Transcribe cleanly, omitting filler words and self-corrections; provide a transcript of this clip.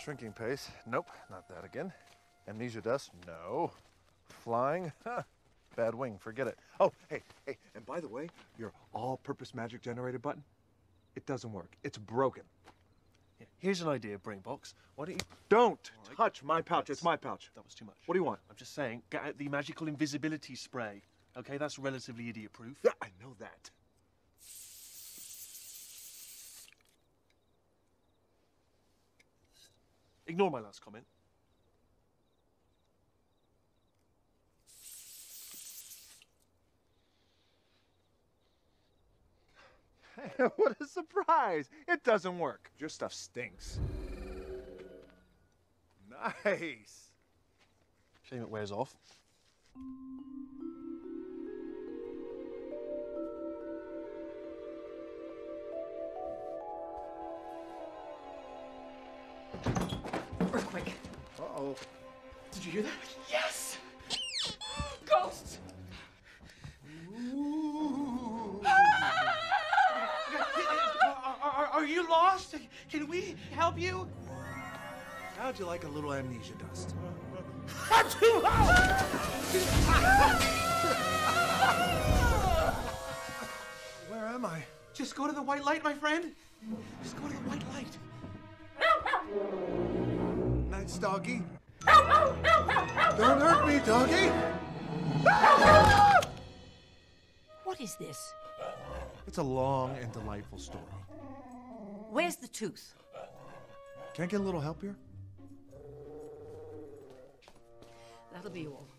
Shrinking pace. Nope, not that again. Amnesia dust. No. Flying. Huh. Bad wing. Forget it. Oh, hey, and by the way, your all-purpose magic generator button, it doesn't work. It's broken. Yeah, here's an idea, Brainbox. Why don't you... Don't touch my pouch. It's my pouch. That was too much. What do you want? I'm just saying, get out the magical invisibility spray. Okay, that's relatively idiot-proof. Yeah, I know that. Ignore my last comment. What a surprise! It doesn't work. Your stuff stinks. Nice. Shame it wears off. Earthquake. Uh-oh. Did you hear that? Yes! Ghosts! Are you lost? Can we help you? How'd you like a little amnesia dust? Where am I? Just go to the white light, my friend. Just go to the white light. Nice, doggy. Don't hurt me, doggy. What is this? It's a long and delightful story. Where's the tooth? Can't I get a little help here? That'll be all.